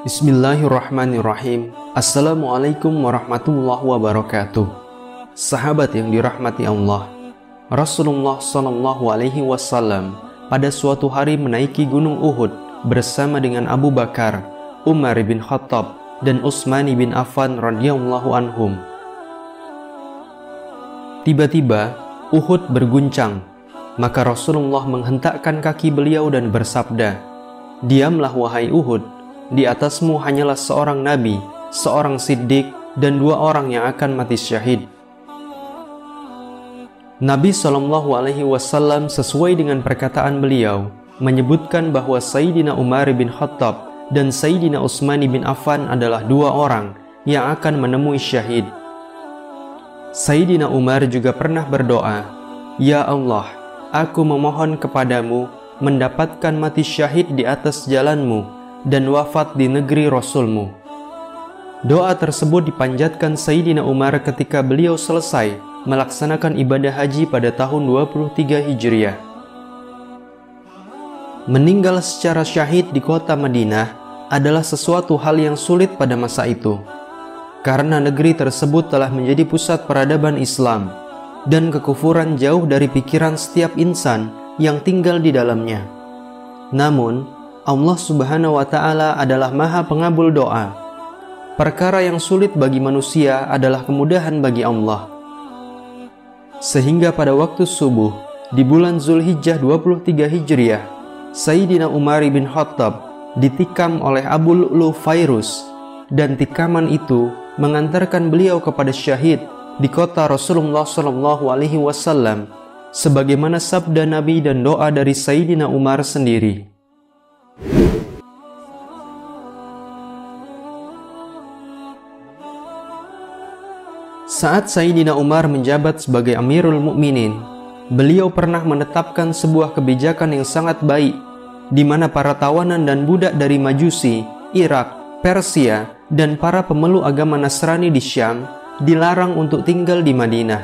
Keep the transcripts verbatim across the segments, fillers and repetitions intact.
Bismillahirrahmanirrahim. Assalamualaikum warahmatullahi wabarakatuh. Sahabat yang dirahmati Allah, Rasulullah shallallahu alaihi wasallam pada suatu hari menaiki gunung Uhud bersama dengan Abu Bakar, Umar bin Khattab, dan Utsman bin Affan radhiyallahu anhum. Tiba-tiba Uhud berguncang, maka Rasulullah menghentakkan kaki beliau dan bersabda, "Diamlah wahai Uhud, di atasmu hanyalah seorang nabi, seorang siddiq, dan dua orang yang akan mati syahid." Nabi shallallahu alaihi wasallam sesuai dengan perkataan beliau menyebutkan bahwa Sayyidina Umar bin Khattab dan Sayyidina Utsman bin Affan adalah dua orang yang akan menemui syahid. Sayyidina Umar juga pernah berdoa, "Ya Allah, aku memohon kepadamu mendapatkan mati syahid di atas jalanmu dan wafat di negeri Rasulmu." Doa tersebut dipanjatkan Sayyidina Umar ketika beliau selesai melaksanakan ibadah haji pada tahun dua puluh tiga Hijriah. Meninggal secara syahid di kota Madinah adalah sesuatu hal yang sulit pada masa itu, karena negeri tersebut telah menjadi pusat peradaban Islam dan kekufuran jauh dari pikiran setiap insan yang tinggal di dalamnya. Namun, Allah Subhanahu wa Ta'ala adalah Maha Pengabul doa. Perkara yang sulit bagi manusia adalah kemudahan bagi Allah. Sehingga pada waktu subuh di bulan Zulhijjah dua puluh tiga Hijriah, Sayyidina Umar bin Khattab ditikam oleh Abu Lu'lu' Fairuz, dan tikaman itu mengantarkan beliau kepada syahid di kota Rasulullah shallallahu alaihi wasallam, sebagaimana sabda Nabi dan doa dari Sayyidina Umar sendiri. Saat Sayyidina Umar menjabat sebagai Amirul Mukminin, beliau pernah menetapkan sebuah kebijakan yang sangat baik, di mana para tawanan dan budak dari Majusi, Irak, Persia, dan para pemeluk agama Nasrani di Syam dilarang untuk tinggal di Madinah.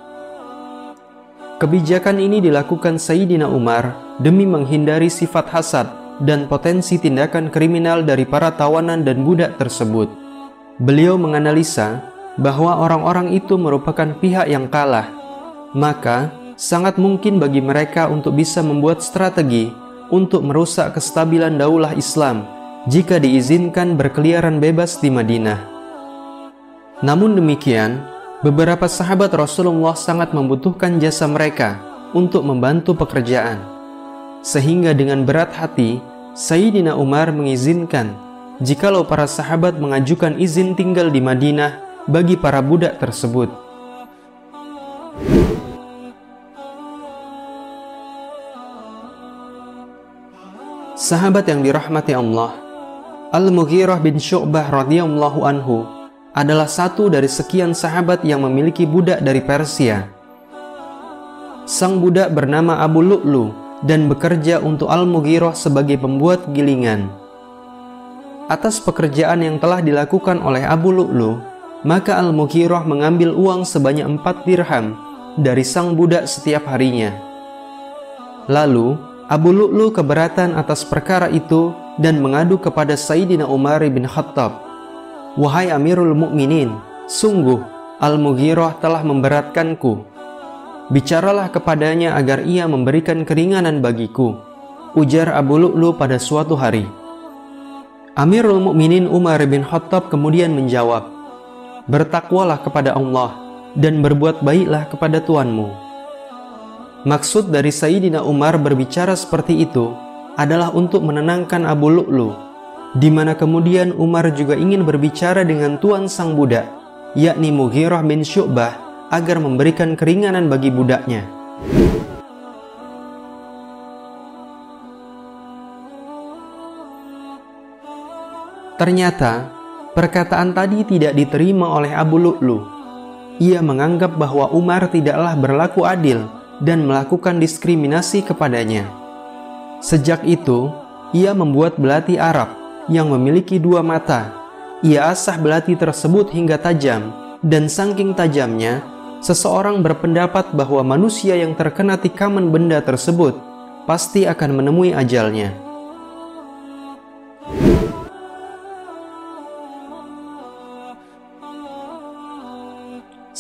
Kebijakan ini dilakukan Sayyidina Umar demi menghindari sifat hasad dan potensi tindakan kriminal dari para tawanan dan budak tersebut. Beliau menganalisa bahwa orang-orang itu merupakan pihak yang kalah, maka sangat mungkin bagi mereka untuk bisa membuat strategi untuk merusak kestabilan daulah Islam jika diizinkan berkeliaran bebas di Madinah. Namun demikian, beberapa sahabat Rasulullah sangat membutuhkan jasa mereka untuk membantu pekerjaan, sehingga dengan berat hati Sayyidina Umar mengizinkan jikalau para sahabat mengajukan izin tinggal di Madinah bagi para budak tersebut. Sahabat yang dirahmati Allah, Al-Mughirah bin Syu'bah radhiyallahu anhu adalah satu dari sekian sahabat yang memiliki budak dari Persia. Sang budak bernama Abu Lu'lu' dan bekerja untuk Al-Mughirah sebagai pembuat gilingan. Atas pekerjaan yang telah dilakukan oleh Abu Lu'lu', maka Al-Mughirah mengambil uang sebanyak empat dirham dari sang budak setiap harinya. Lalu Abu Lu'lu' keberatan atas perkara itu dan mengadu kepada Sayyidina Umar bin Khattab, "Wahai Amirul Mukminin, sungguh Al-Mughirah telah memberatkanku. Bicaralah kepadanya agar ia memberikan keringanan bagiku," ujar Abu Lu'lu' pada suatu hari. Amirul Mukminin Umar bin Khattab kemudian menjawab, "Bertakwalah kepada Allah dan berbuat baiklah kepada Tuanmu." Maksud dari Sayyidina Umar berbicara seperti itu adalah untuk menenangkan Abu Lu'lu', di mana kemudian Umar juga ingin berbicara dengan tuan sang budak, yakni Mughirah bin Syu'bah, agar memberikan keringanan bagi budaknya. Ternyata perkataan tadi tidak diterima oleh Abu Lu'lu'. Ia menganggap bahwa Umar tidaklah berlaku adil dan melakukan diskriminasi kepadanya. Sejak itu, ia membuat belati Arab yang memiliki dua mata. Ia asah belati tersebut hingga tajam, dan saking tajamnya, seseorang berpendapat bahwa manusia yang terkena tikaman benda tersebut pasti akan menemui ajalnya.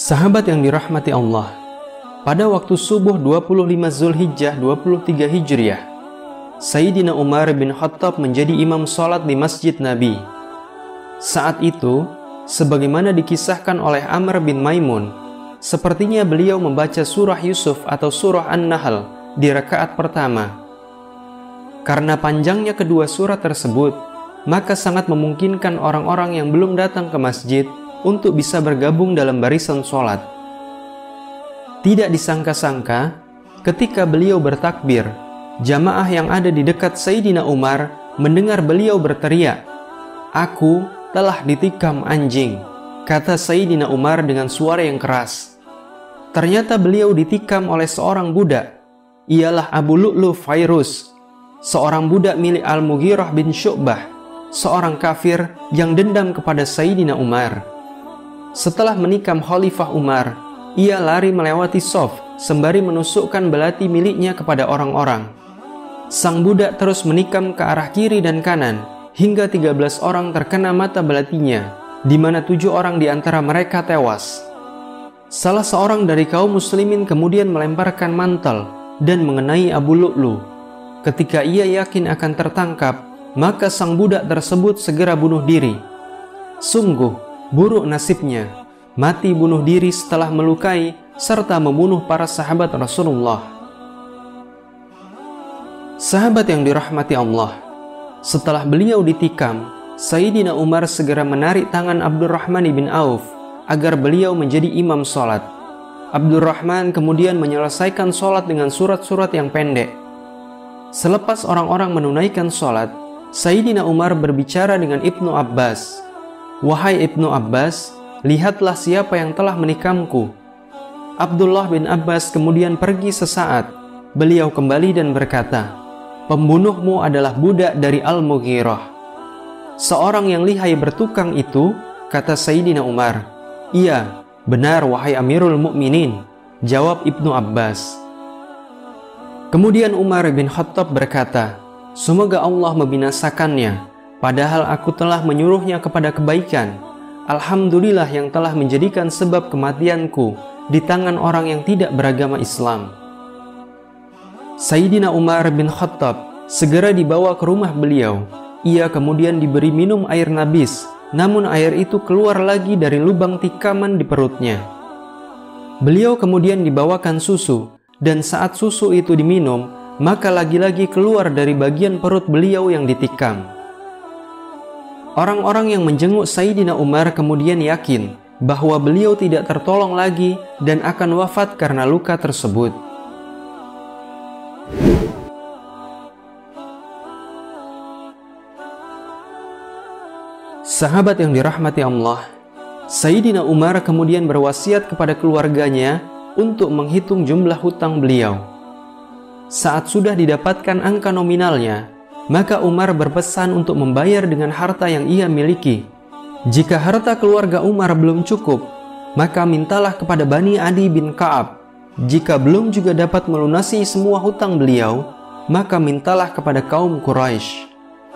Sahabat yang dirahmati Allah, pada waktu subuh dua puluh lima Zulhijjah dua puluh tiga Hijriah, Sayyidina Umar bin Khattab menjadi imam sholat di Masjid Nabi. Saat itu, sebagaimana dikisahkan oleh Amr bin Maimun, sepertinya beliau membaca surah Yusuf atau surah An-Nahl di rakaat pertama. Karena panjangnya kedua surat tersebut, maka sangat memungkinkan orang-orang yang belum datang ke masjid untuk bisa bergabung dalam barisan sholat. Tidak disangka-sangka, ketika beliau bertakbir, jamaah yang ada di dekat Sayyidina Umar mendengar beliau berteriak, "Aku telah ditikam anjing," kata Sayyidina Umar dengan suara yang keras. Ternyata beliau ditikam oleh seorang budak, ialah Abu Lu'lu' Fairuz, seorang budak milik Al-Mughirah bin Syu'bah, seorang kafir yang dendam kepada Sayyidina Umar. Setelah menikam Khalifah Umar, ia lari melewati Shaf sembari menusukkan belati miliknya kepada orang-orang. Sang budak terus menikam ke arah kiri dan kanan, hingga tiga belas orang terkena mata belatinya, di mana tujuh orang di antara mereka tewas. Salah seorang dari kaum muslimin kemudian melemparkan mantel dan mengenai Abu Lu'lu'. Ketika ia yakin akan tertangkap, maka sang budak tersebut segera bunuh diri. Sungguh buruk nasibnya, mati bunuh diri setelah melukai serta membunuh para sahabat Rasulullah. Sahabat yang dirahmati Allah, setelah beliau ditikam, Sayyidina Umar segera menarik tangan Abdurrahman bin Auf agar beliau menjadi imam sholat. Abdurrahman kemudian menyelesaikan sholat dengan surat-surat yang pendek. Selepas orang-orang menunaikan sholat, Sayyidina Umar berbicara dengan Ibnu Abbas. "Wahai Ibnu Abbas, lihatlah siapa yang telah menikamku." Abdullah bin Abbas kemudian pergi sesaat. Beliau kembali dan berkata, "Pembunuhmu adalah budak dari Al-Mughirah." "Seorang yang lihai bertukang itu," kata Sayyidina Umar. "Iya, benar wahai Amirul Mukminin," jawab Ibnu Abbas. Kemudian Umar bin Khattab berkata, "Semoga Allah membinasakannya, padahal aku telah menyuruhnya kepada kebaikan. Alhamdulillah yang telah menjadikan sebab kematianku di tangan orang yang tidak beragama Islam." Sayyidina Umar bin Khattab segera dibawa ke rumah beliau. Ia kemudian diberi minum air nabis, namun air itu keluar lagi dari lubang tikaman di perutnya. Beliau kemudian dibawakan susu, dan saat susu itu diminum, maka lagi-lagi keluar dari bagian perut beliau yang ditikam. Orang-orang yang menjenguk Sayyidina Umar kemudian yakin bahwa beliau tidak tertolong lagi dan akan wafat karena luka tersebut. Sahabat yang dirahmati Allah, Sayyidina Umar kemudian berwasiat kepada keluarganya untuk menghitung jumlah hutang beliau. Saat sudah didapatkan angka nominalnya, maka Umar berpesan untuk membayar dengan harta yang ia miliki. Jika harta keluarga Umar belum cukup, maka mintalah kepada Bani Adi bin Ka'ab. Jika belum juga dapat melunasi semua hutang beliau, maka mintalah kepada kaum Quraisy.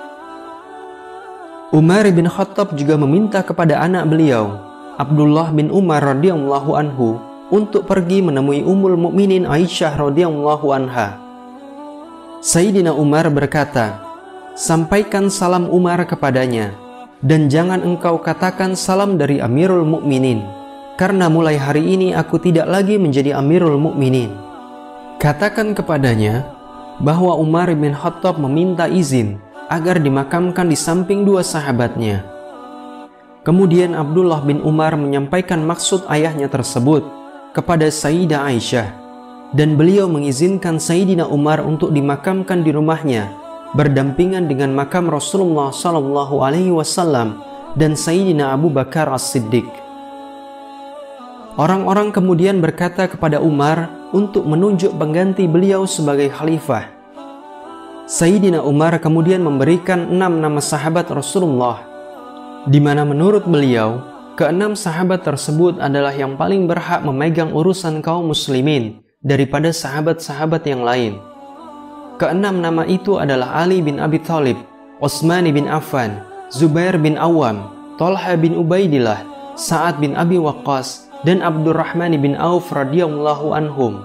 Umar bin Khattab juga meminta kepada anak beliau, Abdullah bin Umar radhiyallahu anhu, untuk pergi menemui Ummul Mukminin Aisyah radhiyallahu anha. Sayyidina Umar berkata, "Sampaikan salam Umar kepadanya, dan jangan engkau katakan salam dari Amirul Mukminin, karena mulai hari ini aku tidak lagi menjadi Amirul Mukminin. Katakan kepadanya bahwa Umar bin Khattab meminta izin agar dimakamkan di samping dua sahabatnya." Kemudian Abdullah bin Umar menyampaikan maksud ayahnya tersebut kepada Sayyidah Aisyah, dan beliau mengizinkan Sayyidina Umar untuk dimakamkan di rumahnya berdampingan dengan makam Rasulullah Shallallahu Alaihi Wasallam dan Sayyidina Abu Bakar As-Siddiq. Orang-orang kemudian berkata kepada Umar untuk menunjuk pengganti beliau sebagai khalifah. Sayyidina Umar kemudian memberikan enam nama sahabat Rasulullah, di mana menurut beliau, keenam sahabat tersebut adalah yang paling berhak memegang urusan kaum muslimin daripada sahabat-sahabat yang lain. Keenam nama itu adalah Ali bin Abi Thalib, Utsman bin Affan, Zubair bin Awam, Thalha bin Ubaidillah, Sa'ad bin Abi Waqqas, dan Abdurrahman bin Auf radhiyallahu anhum.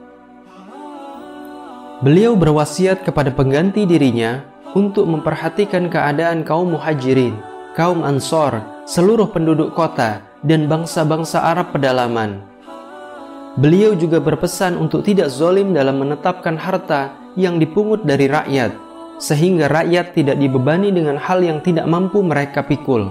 Beliau berwasiat kepada pengganti dirinya untuk memperhatikan keadaan kaum muhajirin, kaum ansor, seluruh penduduk kota, dan bangsa-bangsa Arab pedalaman. Beliau juga berpesan untuk tidak zalim dalam menetapkan harta yang dipungut dari rakyat, sehingga rakyat tidak dibebani dengan hal yang tidak mampu mereka pikul.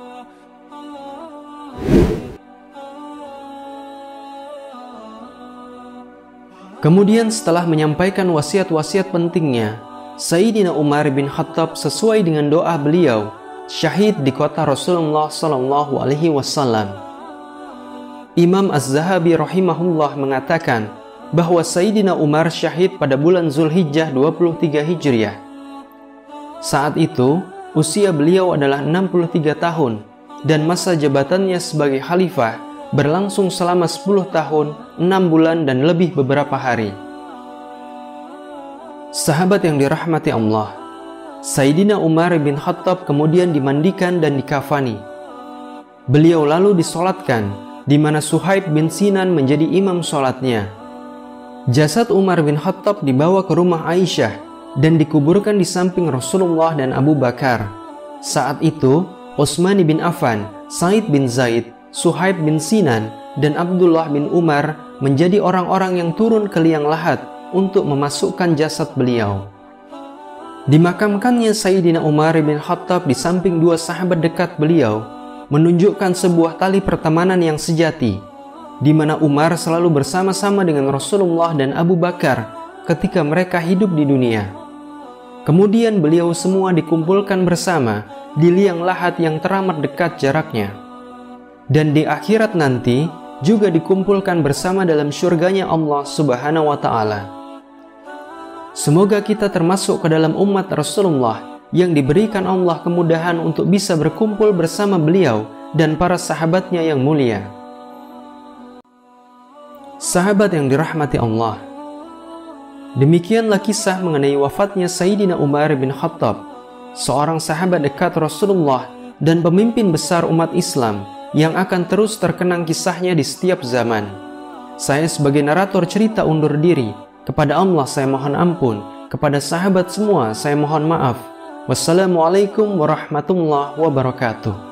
Kemudian setelah menyampaikan wasiat-wasiat pentingnya, Sayyidina Umar bin Khattab sesuai dengan doa beliau syahid di kota Rasulullah Sallallahu Alaihi Wasallam. Imam Az-Zahabi rahimahullah mengatakan bahwa Sayyidina Umar syahid pada bulan Zulhijjah dua puluh tiga Hijriah. Saat itu usia beliau adalah enam puluh tiga tahun dan masa jabatannya sebagai khalifah berlangsung selama sepuluh tahun, enam bulan dan lebih beberapa hari. Sahabat yang dirahmati Allah, Sayyidina Umar bin Khattab kemudian dimandikan dan dikafani. Beliau lalu disolatkan, di mana Suhaib bin Sinan menjadi imam solatnya. Jasad Umar bin Khattab dibawa ke rumah Aisyah dan dikuburkan di samping Rasulullah dan Abu Bakar. Saat itu, Utsman bin Affan, Said bin Zaid, Suhaib bin Sinan, dan Abdullah bin Umar menjadi orang-orang yang turun ke liang lahat untuk memasukkan jasad beliau. Dimakamkannya Sayyidina Umar bin Khattab di samping dua sahabat dekat beliau menunjukkan sebuah tali pertemanan yang sejati, di mana Umar selalu bersama-sama dengan Rasulullah dan Abu Bakar ketika mereka hidup di dunia. Kemudian beliau semua dikumpulkan bersama di liang lahat yang teramat dekat jaraknya. Dan di akhirat nanti juga dikumpulkan bersama dalam syurganya Allah Subhanahu wa Ta'ala. Semoga kita termasuk ke dalam umat Rasulullah yang diberikan Allah kemudahan untuk bisa berkumpul bersama beliau dan para sahabatnya yang mulia. Sahabat yang dirahmati Allah, demikianlah kisah mengenai wafatnya Sayyidina Umar bin Khattab, seorang sahabat dekat Rasulullah dan pemimpin besar umat Islam yang akan terus terkenang kisahnya di setiap zaman. Saya sebagai narator cerita undur diri. Kepada Allah saya mohon ampun, kepada sahabat semua saya mohon maaf. Wassalamualaikum warahmatullahi wabarakatuh.